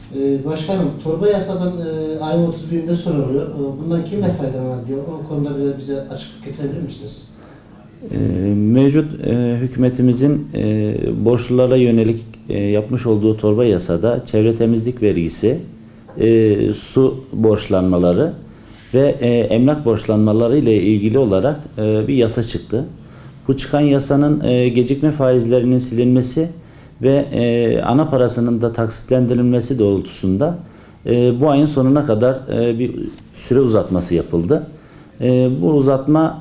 Başkanım, torba yasadan ayın 31'inde soruluyor. Bundan kimler faydalanabiliyor? O konuda bize açıklık getirebilir misiniz? Mevcut hükümetimizin borçlulara yönelik yapmış olduğu torba yasada çevre temizlik vergisi, su borçlanmaları ve emlak borçlanmaları ile ilgili olarak bir yasa çıktı. Bu çıkan yasanın gecikme faizlerinin silinmesi ve ana parasının da taksitlendirilmesi doğrultusunda bu ayın sonuna kadar bir süre uzatması yapıldı. Bu uzatma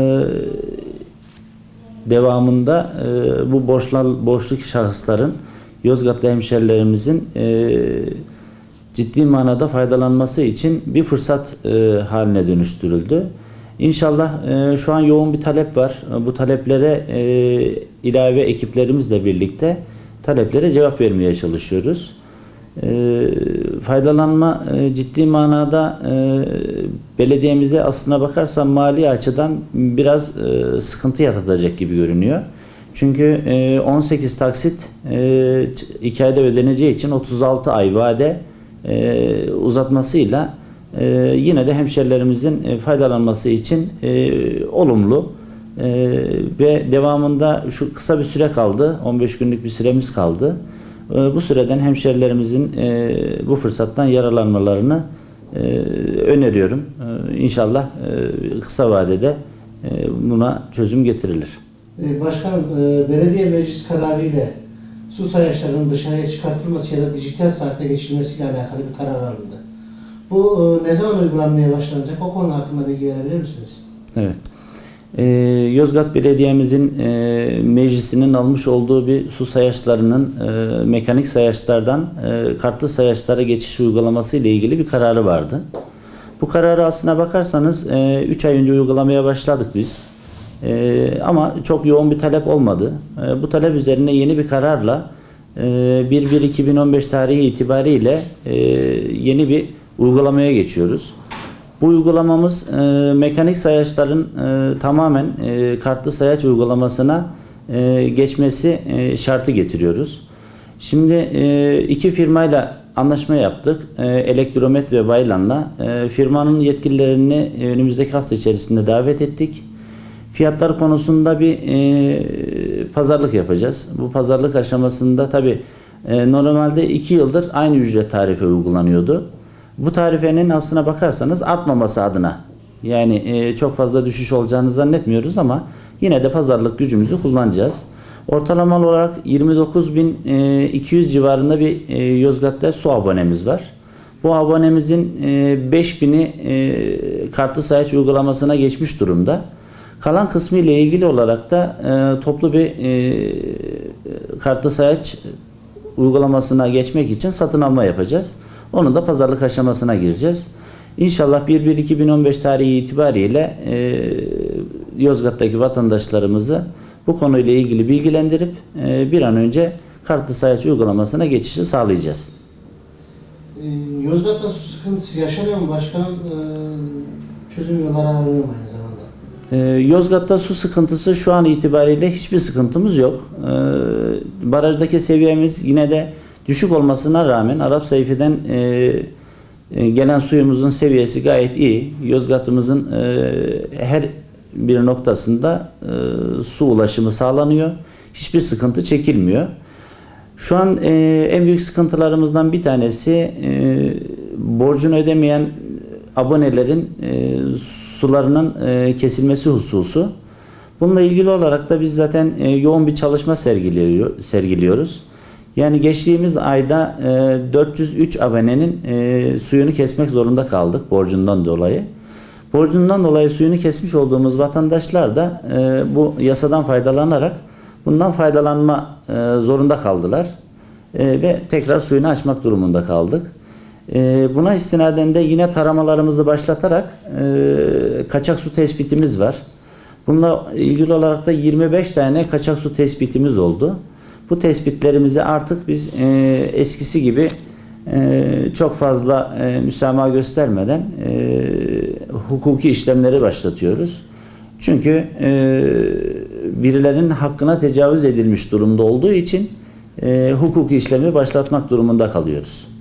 devamında bu borçlu şahısların, Yozgatlı hemşerilerimizin ciddi manada faydalanması için bir fırsat haline dönüştürüldü. İnşallah şu an yoğun bir talep var. Bu taleplere ilave ekiplerimizle birlikte taleplere cevap vermeye çalışıyoruz. Faydalanma ciddi manada belediyemize aslına bakarsan mali açıdan biraz sıkıntı yaratacak gibi görünüyor. Çünkü 18 taksit 2 ayda ödeneceği için 36 ay vade uzatmasıyla yine de hemşerilerimizin faydalanması için olumlu ve devamında şu kısa bir süre kaldı, 15 günlük bir süremiz kaldı. Bu süreden hemşerilerimizin bu fırsattan yararlanmalarını öneriyorum. İnşallah kısa vadede buna çözüm getirilir. Başkanım, belediye meclis kararı ile su sayaçlarının dışarıya çıkartılması ya da dijital saate geçilmesiyle alakalı bir karar alındı. Bu ne zaman uygulanmaya başlanacak? O konu hakkında bilgi verebilir misiniz? Evet. Yozgat Belediye'mizin meclisinin almış olduğu bir su sayaçlarının mekanik sayaçlardan kartlı sayaçlara geçiş uygulaması ile ilgili bir kararı vardı. Bu kararı aslına bakarsanız 3 ay önce uygulamaya başladık biz. Ama çok yoğun bir talep olmadı. Bu talep üzerine yeni bir kararla 1/1/2015 tarihi itibariyle yeni bir uygulamaya geçiyoruz. Bu uygulamamız mekanik sayaçların tamamen kartlı sayaç uygulamasına geçmesi şartı getiriyoruz. Şimdi iki firmayla anlaşma yaptık. Elektromet ve Baylan'la. Firmanın yetkililerini önümüzdeki hafta içerisinde davet ettik. Fiyatlar konusunda bir pazarlık yapacağız. Bu pazarlık aşamasında tabii normalde 2 yıldır aynı ücret tarifi uygulanıyordu. Bu tarifenin aslına bakarsanız artmaması adına, yani çok fazla düşüş olacağını zannetmiyoruz ama yine de pazarlık gücümüzü kullanacağız. Ortalama olarak 29.200 civarında bir Yozgat'ta su abonemiz var. Bu abonemizin 5.000'i kartlı sayaç uygulamasına geçmiş durumda. Kalan kısmı ile ilgili olarak da toplu bir kartlı sayaç uygulamasına geçmek için satın alma yapacağız. Onun da pazarlık aşamasına gireceğiz. İnşallah 1/1/2015 tarihi itibariyle Yozgat'taki vatandaşlarımızı bu konuyla ilgili bilgilendirip bir an önce kartlı sayaç uygulamasına geçişi sağlayacağız. Yozgat'ta su sıkıntısı yaşanıyor mu başkanım? Çözüm yolları aranıyor mu aynı zamanda? Yozgat'ta su sıkıntısı şu an itibariyle hiçbir sıkıntımız yok. Barajdaki seviyemiz yine de düşük olmasına rağmen Arap Seyfi'den gelen suyumuzun seviyesi gayet iyi. Yozgat'ımızın her bir noktasında su ulaşımı sağlanıyor. Hiçbir sıkıntı çekilmiyor. Şu an en büyük sıkıntılarımızdan bir tanesi borcunu ödemeyen abonelerin sularının kesilmesi hususu. Bununla ilgili olarak da biz zaten yoğun bir çalışma sergiliyoruz. Yani geçtiğimiz ayda 403 abonenin suyunu kesmek zorunda kaldık borcundan dolayı. Borcundan dolayı suyunu kesmiş olduğumuz vatandaşlar da bu yasadan faydalanarak bundan faydalanma zorunda kaldılar. Ve tekrar suyunu açmak durumunda kaldık. Buna istinaden de yine taramalarımızı başlatarak kaçak su tespitimiz var. Bununla ilgili olarak da 25 tane kaçak su tespitimiz oldu. Bu tespitlerimizi artık biz eskisi gibi çok fazla müsamaha göstermeden hukuki işlemleri başlatıyoruz. Çünkü birilerinin hakkına tecavüz edilmiş durumda olduğu için hukuki işlemi başlatmak durumunda kalıyoruz.